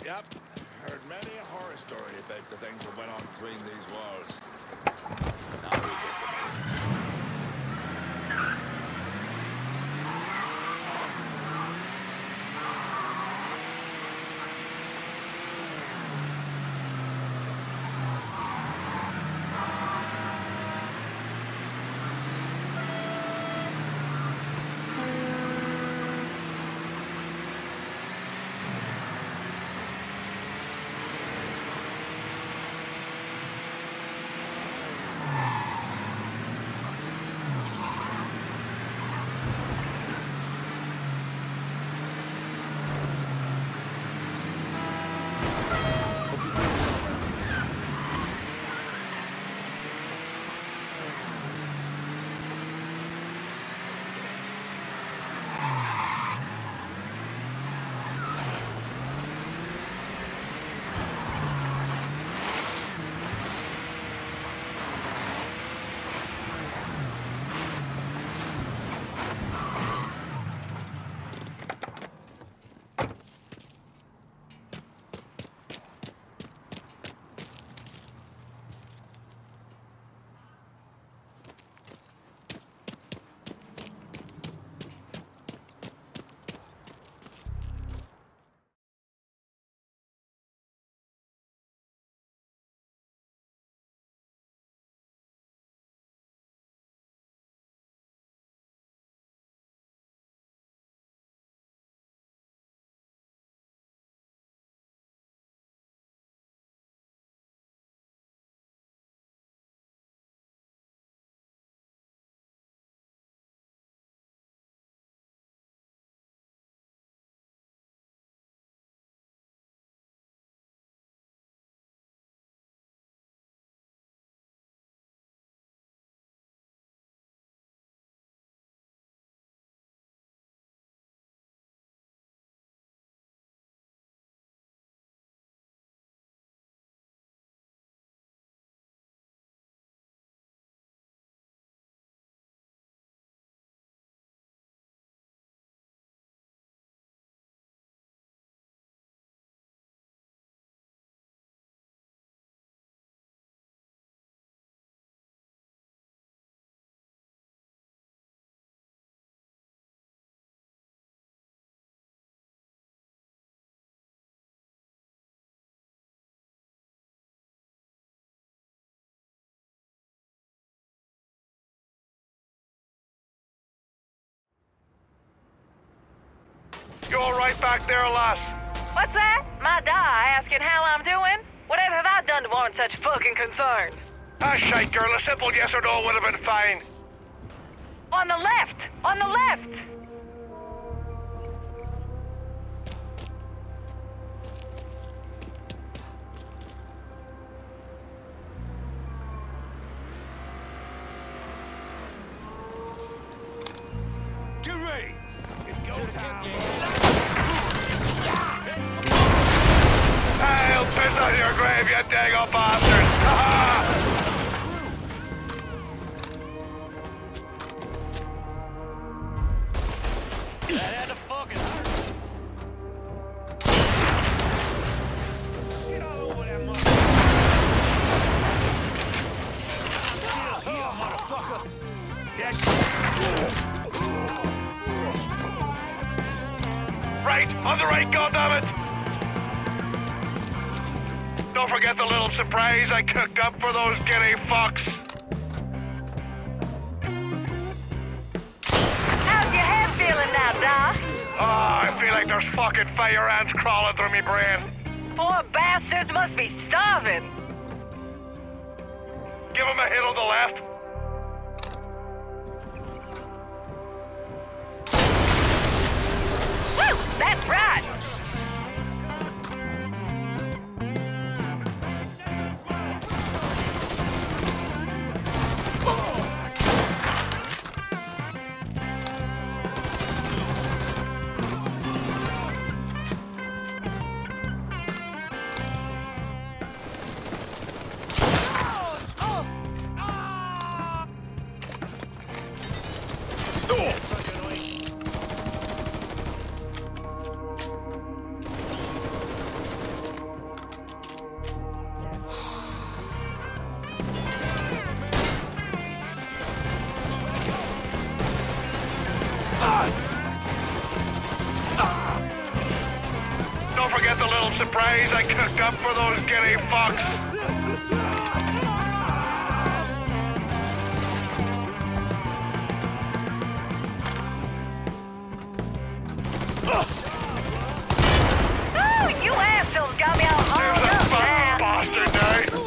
Yep. Heard many a horror story about the things that went on between these walls. Now we get them. You're right back there, lass. What's that? My die asking how I'm doing? Whatever have I done to warrant such fucking concern? Ah, shite, girl. A simple yes or no would have been fine. On the left! On the left! Get ready! It's go time! I'll piss on your grave, you dago bastards! Ha-ha! That had to fucking hurt. Shit all over that motherfucker. Here, motherfucker. That shit. Right, on the right, goddammit! Don't forget the little surprise I cooked up for those giddy fucks. How's your head feeling now, Doc? Ah, I feel like there's fucking fire ants crawling through me brain. Poor bastards must be starving. Give him a hit on the left. Woo! That's right! Don't forget the little surprise I cooked up for those guinea fucks. Oh, you assholes got me all hauled There's a up fat now. bastard now.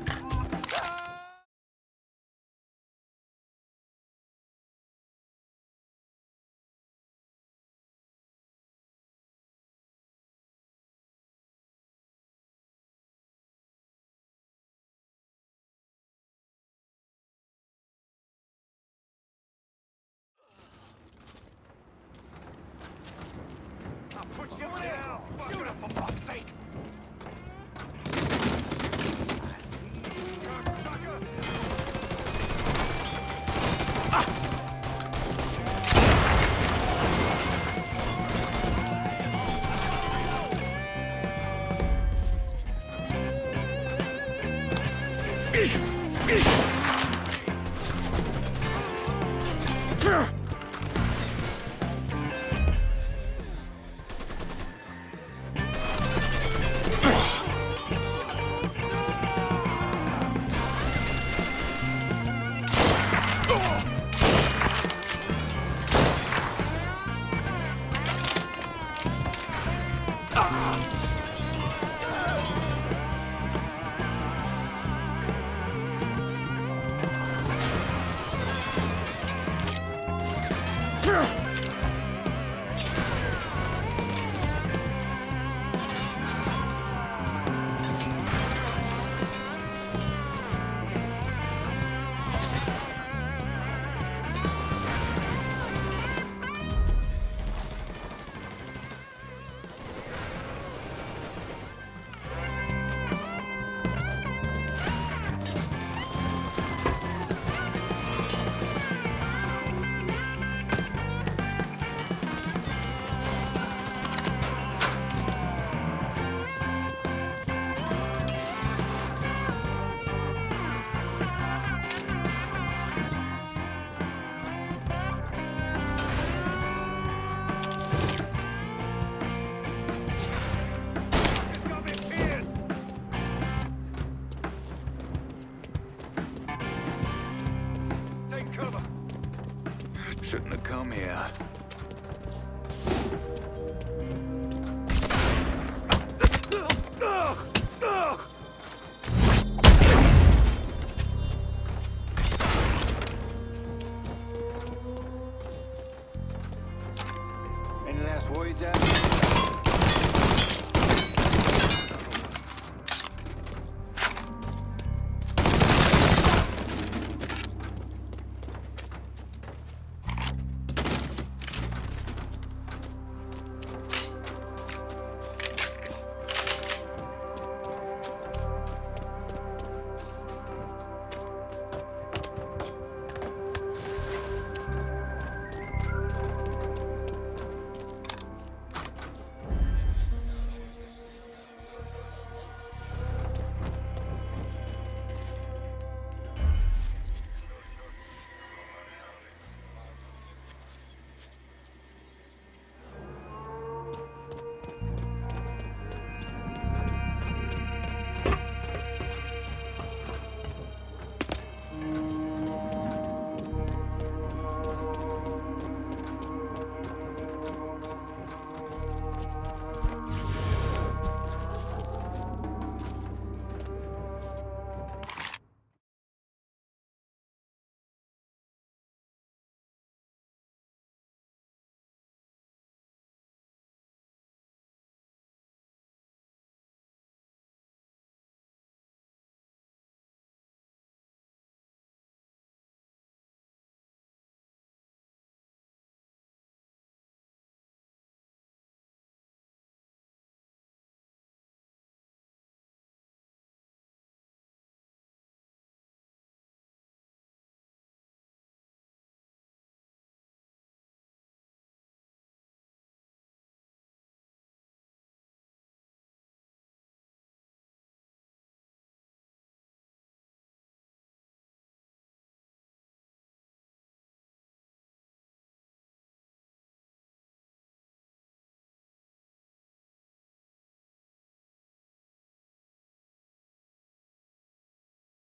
Put you down! Shoot him, for fuck's sake! I see you, cocksucker! Shouldn't have come here. Any last words out?